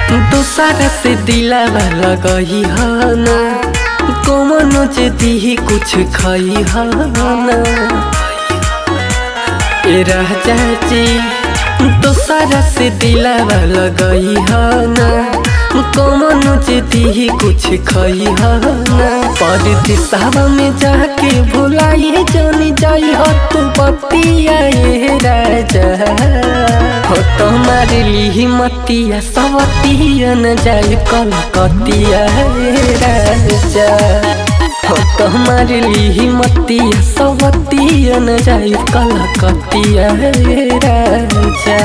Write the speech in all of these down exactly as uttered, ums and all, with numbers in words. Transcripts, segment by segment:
दूसरा से दिलावा लगही हना कौनो जदी कुछ खाई हना ए राजा जी दूसरा से दिलावा लगही हना कौनो जदी कुछ खाई हना परदेसवा में जाके भुलाई जानी जाई हो तू बतिया ए राजा हो तुम्हारे लिए मतिया सवतिया न जाए कलकतिया राजा हो तुम्हारे लिए मतिया सवतिया न जाए कलकतिया राजा।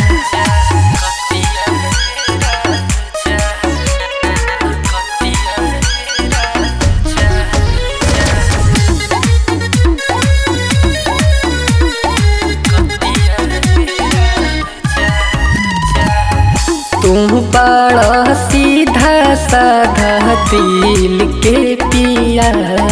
तुम बड़ा सीधा साधा दिल के पिया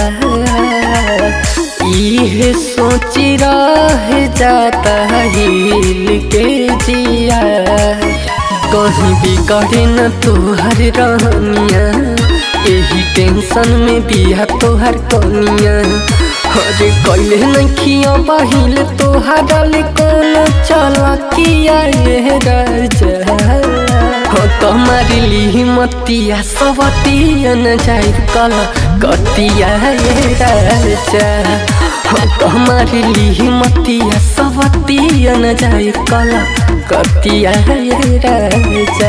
ये सोच रह जाता हिल के जिया कहीं भी करे न तोहर रहनिया यही टेंशन में बिया तोहर कनिया अरे कैले नखिया बहिल तोहर कौन चला किया ये राजा हो तुम्हारे लिए मतिया सवतिया न जाए कलकतिया ये राजा हो तुम्हारे लिए मतिया सवतिया न जाए कलकतिया ये राजा।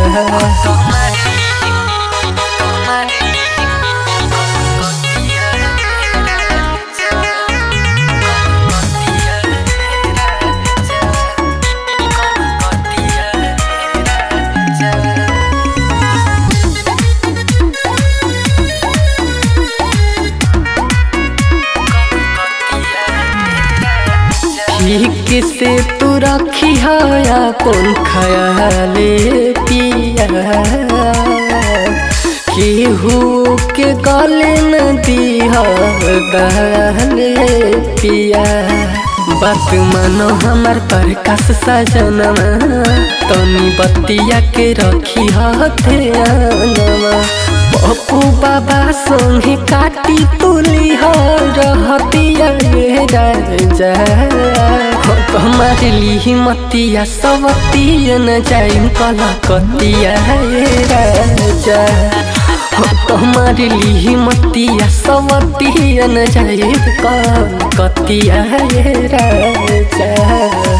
ठीक से तू रखी है कौन ख्याले पिया केहू के गले न दिया गाले पिया बात मानो हमार प्रकाश सजनवा तनी बतिया के रखी ध्यानवा पप्पू बाबा संगे काटी तुली रहतिया ये राजा हो तुम्हारे लिए मतिया सवतिया न जाए कलकतिया ये राजा हो तुम्हारे लिए मतिया सवतिया न जाए कलकतिया ये राजा।